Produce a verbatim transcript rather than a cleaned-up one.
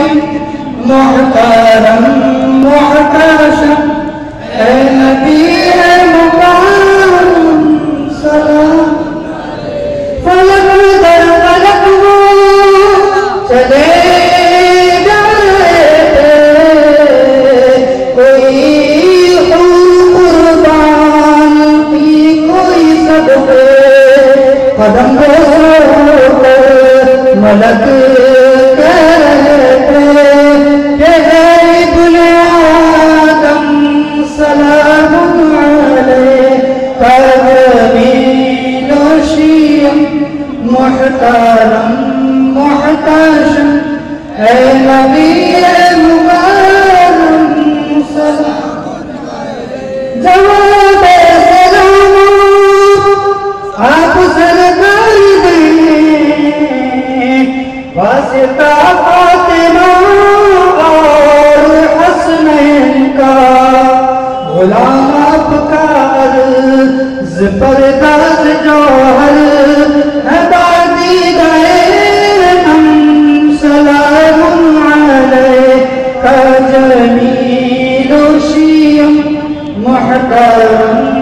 محترم محتشم اے نبی مکرم سلام فلک در فلک وہ چلے جائے کوئی قربان کی کوئی صدقے قدم ملک کہتے کہ اے ابن آدم سلام علیک امین و شیم محترم محتشم اے نبی مکرم سلام جواب سلام آپ سرکار واسطہ فاطمہ اور حسنین کا غلام آپ کا عرض پرداز جوہر ہے بازی گئے ہم سلام علیک جمیل و شیم محترم